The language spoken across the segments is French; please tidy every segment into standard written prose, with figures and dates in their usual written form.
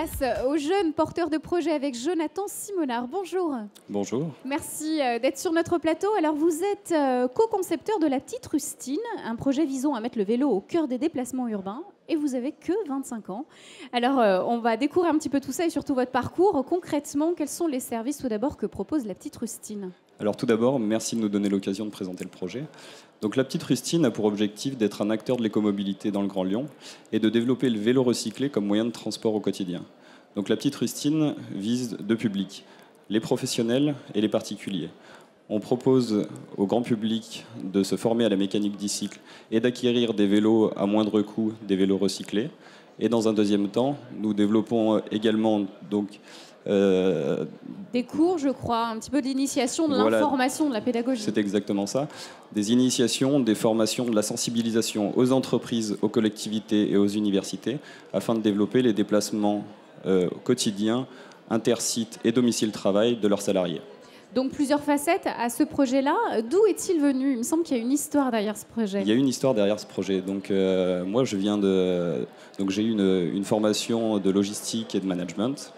Place aux jeunes porteurs de projets avec Jonathan Simonard. Bonjour. Bonjour. Merci d'être sur notre plateau. Alors vous êtes co-concepteur de La Petite Rustine, un projet visant à mettre le vélo au cœur des déplacements urbains. Et vous avez que 25 ans. Alors on va découvrir un petit peu tout ça et surtout votre parcours. Concrètement, quels sont les services tout d'abord que propose La Petite Rustine ? Alors tout d'abord, merci de nous donner l'occasion de présenter le projet. Donc La Petite Rustine a pour objectif d'être un acteur de l'écomobilité dans le Grand Lyon et de développer le vélo recyclé comme moyen de transport au quotidien. Donc La Petite Rustine vise deux publics, les professionnels et les particuliers. On propose au grand public de se former à la mécanique du cycle et d'acquérir des vélos à moindre coût, des vélos recyclés. Et dans un deuxième temps, nous développons également des cours, je crois, un petit peu d'initiation, de l'information, de la pédagogie. C'est exactement ça. Des initiations, des formations, de la sensibilisation aux entreprises, aux collectivités et aux universités afin de développer les déplacements quotidiens, intersites et domicile-travail de leurs salariés. Donc plusieurs facettes à ce projet-là. D'où est-il venu ? Il me semble qu'il y a une histoire derrière ce projet. Il y a une histoire derrière ce projet. Donc moi, j'ai eu une formation de logistique et de management.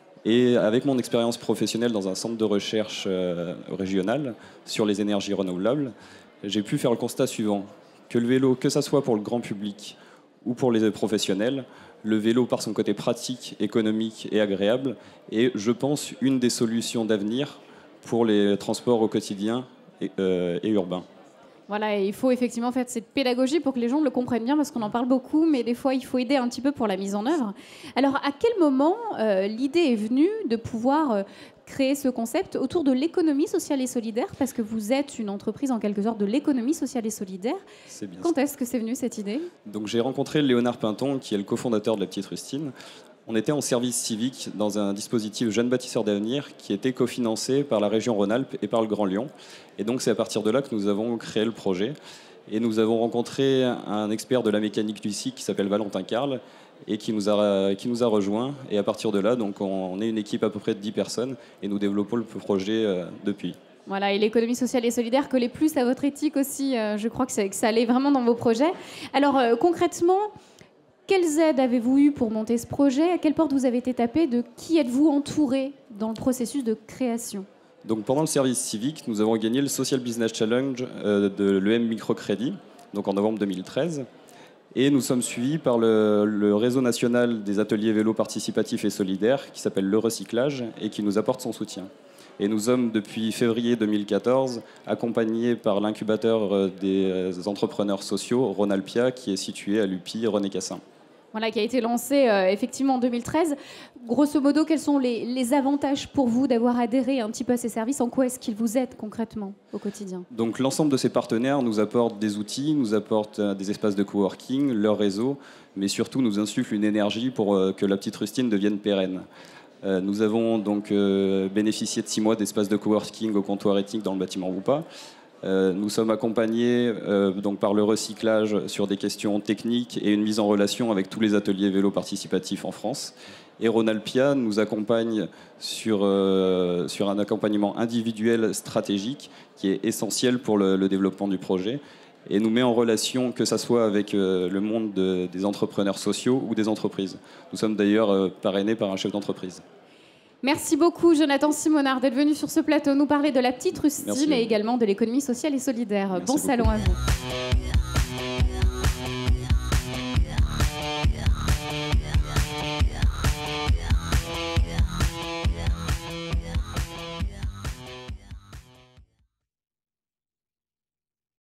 Et avec mon expérience professionnelle dans un centre de recherche régional sur les énergies renouvelables, j'ai pu faire le constat suivant, que le vélo, que ce soit pour le grand public ou pour les professionnels, le vélo, par son côté pratique, économique et agréable, est, je pense, une des solutions d'avenir pour les transports au quotidien et urbains. Voilà, et il faut effectivement faire cette pédagogie pour que les gens le comprennent bien, parce qu'on en parle beaucoup, mais des fois, il faut aider un petit peu pour la mise en œuvre. Alors, à quel moment l'idée est venue de pouvoir créer ce concept autour de l'économie sociale et solidaire ? Parce que vous êtes une entreprise, en quelque sorte, de l'économie sociale et solidaire. C'est bien. Quand est-ce que c'est venu, cette idée ? Donc, j'ai rencontré Léonard Pinton, qui est le cofondateur de La Petite Rustine. On était en service civique dans un dispositif Jeunes Bâtisseurs d'Avenir qui était cofinancé par la région Rhône-Alpes et par le Grand Lyon. Et donc c'est à partir de là que nous avons créé le projet. Et nous avons rencontré un expert de la mécanique du cycle qui s'appelle Valentin Carle et qui nous a rejoints. Et à partir de là, donc, on est une équipe à peu près de 10 personnes et nous développons le projet depuis. Voilà, et l'économie sociale et solidaire collait plus à votre éthique aussi. Je crois que ça allait vraiment dans vos projets. Alors concrètement, quelles aides avez-vous eues pour monter ce projet ? À quelle porte vous avez été tapé ? De qui êtes-vous entouré dans le processus de création ? Donc pendant le service civique, nous avons gagné le Social Business Challenge de l'EM Microcrédit, donc en novembre 2013. Et nous sommes suivis par le réseau national des ateliers vélo participatifs et solidaires, qui s'appelle Le Recyclage, et qui nous apporte son soutien. Et nous sommes, depuis février 2014, accompagnés par l'incubateur des entrepreneurs sociaux, Rhône-Alpia, qui est situé à l'UPI René Cassin. Voilà, qui a été lancé effectivement en 2013. Grosso modo, quels sont les avantages pour vous d'avoir adhéré un petit peu à ces services ? En quoi est-ce qu'ils vous aident concrètement au quotidien ? Donc l'ensemble de ces partenaires nous apportent des outils, nous apportent des espaces de coworking, leur réseau, mais surtout nous insufflent une énergie pour que La Petite Rustine devienne pérenne. Nous avons donc bénéficié de 6 mois d'espaces de coworking au comptoir éthique dans le bâtiment Woupa. Nous sommes accompagnés donc par le recyclage sur des questions techniques et une mise en relation avec tous les ateliers vélo participatifs en France. Et Rhône-Alpia nous accompagne sur un accompagnement individuel stratégique qui est essentiel pour le développement du projet et nous met en relation, que ce soit avec le monde des entrepreneurs sociaux ou des entreprises. Nous sommes d'ailleurs parrainés par un chef d'entreprise. Merci beaucoup, Jonathan Simonard, d'être venu sur ce plateau nous parler de La Petite Rustine et également de l'économie sociale et solidaire. Bon salon à vous.